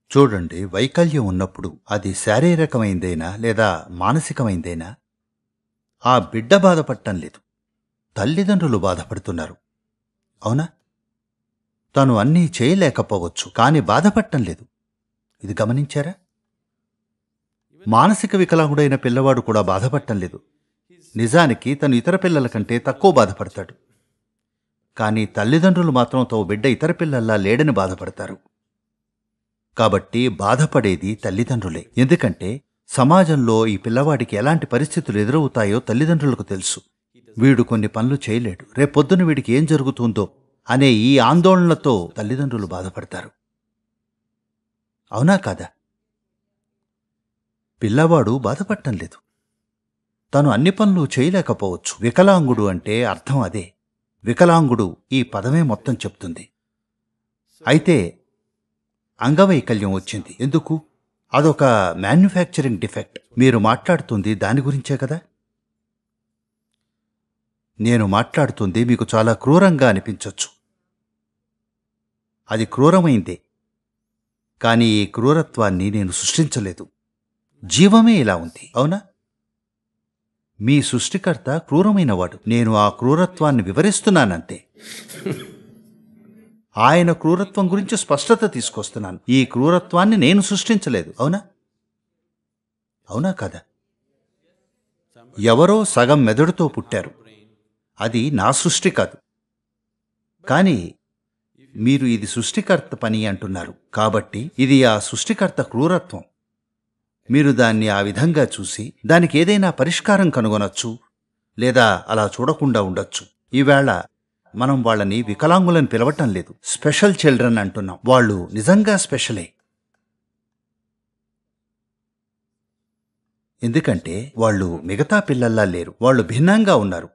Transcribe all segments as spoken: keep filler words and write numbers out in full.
చూడండి, వైకల్యం ఉన్నప్పుడు అది శారీరకమైందేనా లేదా మానసికమైందేనా ఆ బిడ్డ బాధపడటం లేదు, తల్లిదండ్రులు బాధపడుతున్నారు. అవునా? తను అన్నీ చేయలేకపోవచ్చు, కాని బాధపడటం లేదు. ఇది గమనించారా? మానసిక వికలాంగుడైన పిల్లవాడు కూడా బాధపడటం లేదు. నిజానికి తను ఇతర పిల్లల కంటే తక్కువ బాధపడతాడు. కానీ తల్లిదండ్రులు మాత్రం తో బిడ్డ ఇతర పిల్లల్లా లేడని బాధపడతారు. కాబట్టి బాధపడేది తల్లిదండ్రులే. ఎందుకంటే సమాజంలో ఈ పిల్లవాడికి ఎలాంటి పరిస్థితులు ఎదురవుతాయో తల్లిదండ్రులకు తెలుసు. వీడు కొన్ని పనులు చేయలేడు, రేపొద్దున వీడికి ఏం జరుగుతుందో అనే ఈ ఆందోళనతో తల్లిదండ్రులు బాధపడతారు. అవునా కాదా? పిల్లవాడు బాధపడటం లేదు. తను అన్ని పనులు చేయలేకపోవచ్చు. వికలాంగుడు అంటే అర్థం అదే. వికలాంగుడు ఈ పదమే మొత్తం చెప్తుంది. అయితే అంగవైకల్యం వచ్చింది ఎందుకు? అదొక మ్యానుఫ్యాక్చరింగ్ డిఫెక్ట్. మీరు మాట్లాడుతుంది దాని గురించే కదా? నేను మాట్లాడుతుంది మీకు చాలా క్రూరంగా అనిపించొచ్చు. అది క్రూరమైందే, కానీ ఈ క్రూరత్వాన్ని నేను సృష్టించలేదు. జీవమే ఇలా ఉంది. అవునా? మీ సృష్టికర్త క్రూరమైనవాడు. నేను ఆ క్రూరత్వాన్ని వివరిస్తున్నానంతే. ఆయన క్రూరత్వం గురించి స్పష్టత తీసుకొస్తున్నాను. ఈ క్రూరత్వాన్ని నేను సృష్టించలేదు. అవునా? అవునా కదా? ఎవరో సగం మెదడుతో పుట్టారు. అది నా సృష్టి కాదు. కానీ మీరు ఇది సృష్టికర్త పని అంటున్నారు. కాబట్టి ఇది ఆ సృష్టికర్త క్రూరత్వం. మీరు దాన్ని ఆ విధంగా చూసి దానికి ఏదైనా పరిష్కారం కనుగొనొచ్చు, లేదా అలా చూడకుండా ఉండొచ్చు. ఈవేళ మనం వాళ్ళని వికలాంగులని పిలవటం లేదు, స్పెషల్ చిల్డ్రన్ అంటున్నాం. వాళ్ళు నిజంగా స్పెషలే. ఎందుకంటే వాళ్ళు మిగతా పిల్లల్లా లేరు, వాళ్ళు భిన్నంగా ఉన్నారు.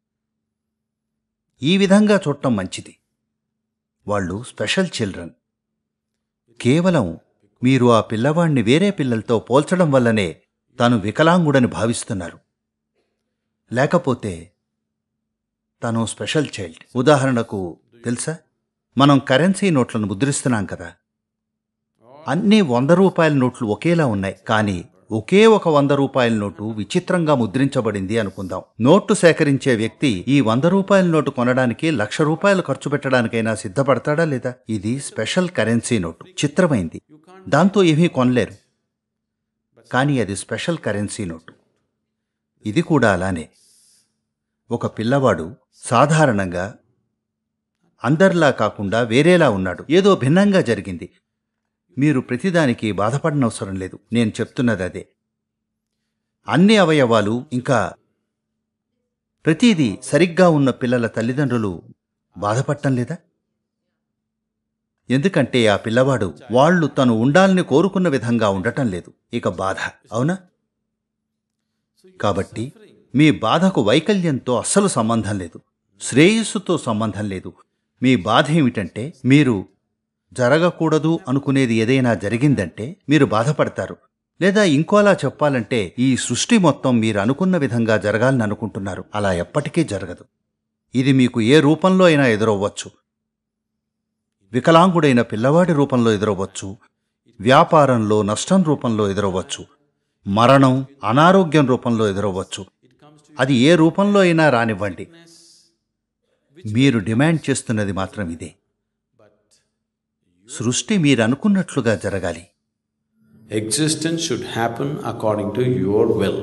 ఈ విధంగా చూడటం మంచిది. వాళ్ళు స్పెషల్ చిల్డ్రన్. కేవలం మీరు ఆ పిల్లవాణ్ణి వేరే పిల్లలతో పోల్చడం వల్లనే తాను వికలాంగుడని భావిస్తున్నారు. లేకపోతే తను స్పెషల్ చైల్డ్. ఉదాహరణకు తెలుసా, మనం కరెన్సీ నోట్లను ముద్రిస్తున్నాం కదా. అన్నీ వంద రూపాయల నోట్లు ఒకేలా ఉన్నాయి, కానీ ఒకే ఒక వంద రూపాయల నోటు విచిత్రంగా ముద్రించబడింది అనుకుందాం. నోటు సేకరించే వ్యక్తి ఈ వంద రూపాయల నోటు కొనడానికి లక్ష రూపాయలు ఖర్చు పెట్టడానికైనా సిద్ధపడతాడా లేదా? ఇది స్పెషల్ కరెన్సీ నోటు, చిత్రమైంది, దాంతో ఏమీ కొనలేరు. కానీ అది స్పెషల్ కరెన్సీ నోటు. ఇది కూడా అలానే. ఒక పిల్లవాడు సాధారణంగా అందరిలా కాకుండా వేరేలా ఉన్నాడు, ఏదో భిన్నంగా జరిగింది. మీరు ప్రతిదానికి బాధపడనవసరం లేదు. నేను చెప్తున్నది అదే. అన్ని అవయవాలు ఇంకా ప్రతిదీ సరిగ్గా ఉన్న పిల్లల తల్లిదండ్రులు బాధపడటం లేదా? ఎందుకంటే ఆ పిల్లవాడు వాళ్ళు తను ఉండాలని కోరుకున్న విధంగా ఉండటం లేదు, ఇక బాధ. అవునా? కాబట్టి మీ బాధకు వైకల్యంతో అస్సలు సంబంధం లేదు, శ్రేయస్సుతో సంబంధం లేదు. మీ బాధ ఏమిటంటే మీరు జరగకూడదు అనుకునేది ఏదైనా జరిగిందంటే మీరు బాధపడతారు. లేదా ఇంకోలా చెప్పాలంటే ఈ సృష్టి మొత్తం మీరు అనుకున్న విధంగా జరగాలని అనుకుంటున్నారు. అలా ఎప్పటికీ జరగదు. ఇది మీకు ఏ రూపంలో అయినా ఎదురవ్వచ్చు. వికలాంగుడైన పిల్లవాడి రూపంలో ఎదురవ్వచ్చు, వ్యాపారంలో నష్టం రూపంలో ఎదురవ్వచ్చు, మరణం, అనారోగ్యం రూపంలో ఎదురవ్వచ్చు. అది ఏ రూపంలో అయినా రానివ్వండి, మీరు డిమాండ్ చేస్తున్నది మాత్రం ఇదే. సృష్టి మీరు అనుకున్నట్లుగా జరగాలి. Existence should happen according to your will.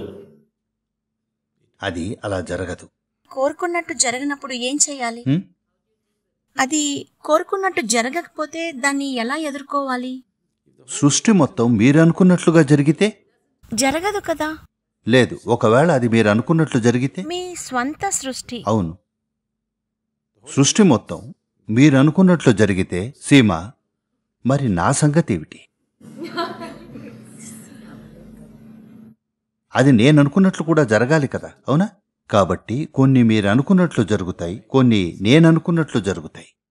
అది అలా జరగదు. కోరుకున్నట్టు జరగనప్పుడు ఏం చేయాలి? హ్మ్? అది కోరుకున్నట్టు జరగకపోతే దాన్ని ఎలా ఎదుర్కోవాలి? సృష్టి మొత్తం మీరు అనుకున్నట్లుగా జరిగితే జరగదు కదా. లేదు, ఒకవేళ అది మీరు అనుకున్నట్లు జరిగితే. మీ స్వంత సృష్టి. అవును, సృష్టి మొత్తం మీరు అనుకున్నట్లు జరిగితే సీమ, మరి నా సంగతి ఏమిటి? అది నేను అనుకున్నట్లు కూడా జరగాలి కదా. అవునా? కాబట్టి కొన్ని మీరు అనుకున్నట్లు జరుగుతాయి, కొన్ని నేను అనుకున్నట్లు జరుగుతాయి.